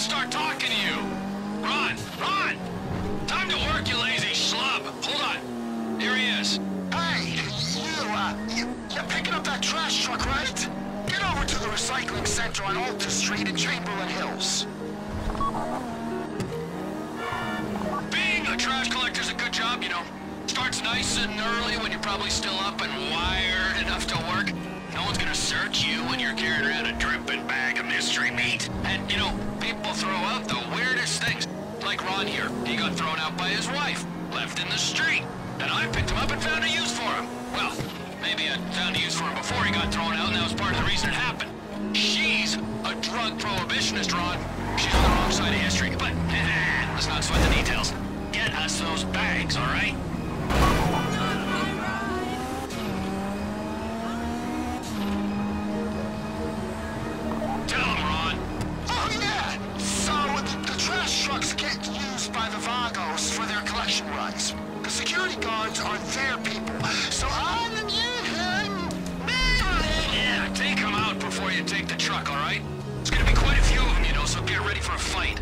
start talking to you. Ron! Ron! Time to work, you lazy schlub. Hold on. Here he is. Hey, you're picking up that trash truck, right? Get over to the recycling center on Alta Street in Chamberlain Hills. Being a trash collector's a good job, you know. Starts nice and early when you're probably still up and wired enough to work. No one's gonna search you when you're carrying around a dripping bag of mystery meat. And, you know, people throw out the weirdest things. Like Ron here. He got thrown out by his wife. Left in the street. And I picked him up and found a use for him. Well, maybe I found a use for him before he got thrown out, and that was part of the reason it happened. She's a drug prohibitionist, Ron. She's on the wrong side of history. But, let's not sweat the details. Get us those bags, all right? Tell him, Ron. Oh, yeah. So, the trash trucks get used by the Vagos for their collection runs. The security guards are their people. So, Yeah, take him out before you take the truck, all right? There's gonna be quite a few of them, you know, so get ready for a fight.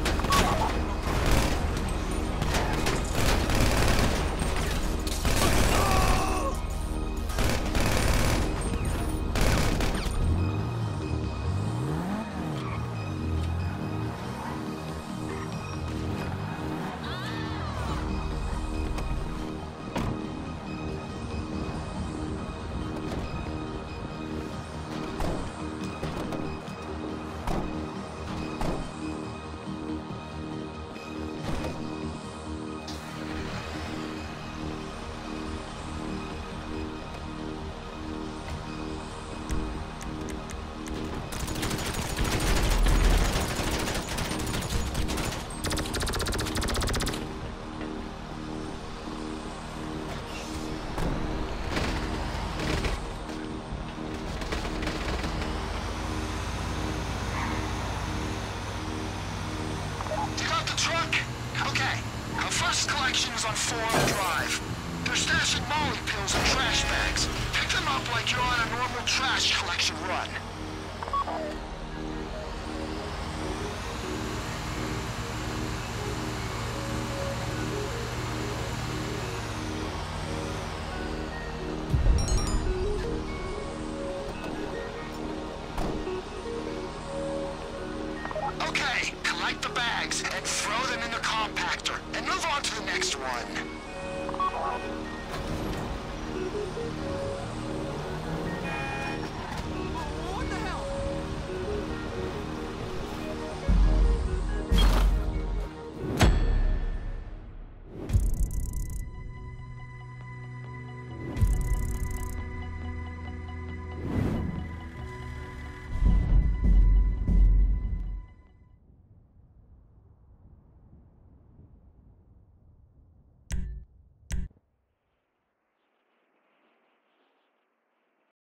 Collection is on Forum Drive. They're stashing Molly pills in trash bags. Pick them up like you're on a normal trash collection run. Okay, collect the bags and throw them in the compactor, and move on to the next one.